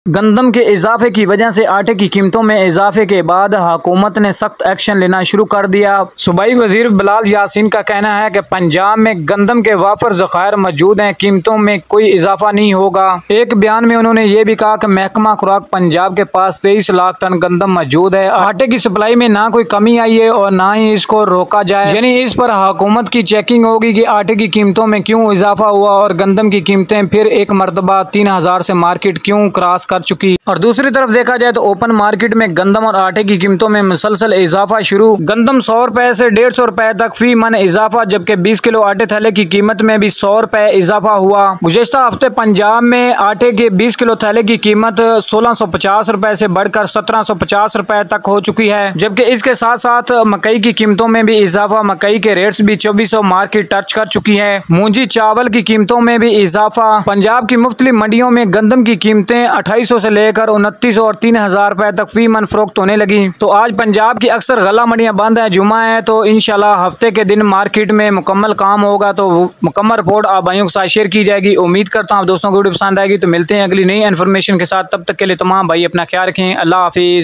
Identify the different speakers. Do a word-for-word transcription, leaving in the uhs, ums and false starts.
Speaker 1: गंदम के इजाफे की वजह से आटे की कीमतों में इजाफे के बाद हुकूमत ने सख्त एक्शन लेना शुरू कर दिया। सूबाई वजीर बिलाल यासीन का कहना है कि पंजाब में गंदम के वाफर ज़खायर मौजूद हैं, कीमतों में कोई इजाफा नहीं होगा। एक बयान में उन्होंने ये भी कहा कि महकमा खुराक पंजाब के पास तेईस लाख टन गंदम मौजूद है। आटे की सप्लाई में ना कोई कमी आई है और ना ही इसको रोका जाए, यानी इस पर हुकूमत की चेकिंग होगी कि आटे की कीमतों में क्यों इजाफा हुआ और गंदम की कीमतें फिर एक मरतबा तीन हजार से मार्केट क्यों क्रॉस कर चुकी। और दूसरी तरफ देखा जाए तो ओपन मार्केट में गंदम और आटे की कीमतों में मुसलसल इजाफा शुरू। गंदम सौ रुपए से डेढ़ सौ रुपए तक फी मन इजाफा, जबकि बीस किलो आटे थैले की कीमत में भी सौ रुपए इजाफा हुआ। गुज़िश्ता हफ्ते पंजाब में आटे के बीस किलो थैले की कीमत सोलह सौ पचास रुपए से बढ़कर सत्रह सौ पचास रुपए तक हो चुकी है, जबकि इसके साथ साथ मकई की कीमतों में भी इजाफा, मकई के रेट्स भी चौबीस सौ मार्केट टच कर चुकी है। मूंजी चावल की कीमतों में भी इजाफा। पंजाब की मुख्तलिफ मंडियों में गंदम की कीमतें अट्ठाईस सौ से लेकर उनतीस सौ और तीन हजार रुपए तक फी मन फरोख्त होने लगी। तो आज पंजाब की अक्सर गला मंडियां बंद है, जुमा है, तो इंशाल्लाह हफ्ते के दिन मार्केट में मुकम्मल काम होगा, तो मुकम्मल रिपोर्ट आप भाइयों के साथ शेयर की जाएगी। उम्मीद करता हूँ आप दोस्तों को वीडियो पसंद आएगी। तो मिलते हैं अगली नई इन्फॉर्मेशन के साथ, तब तक के लिए तमाम भाई अपना ख्याल रखें। अल्लाह हाफिज।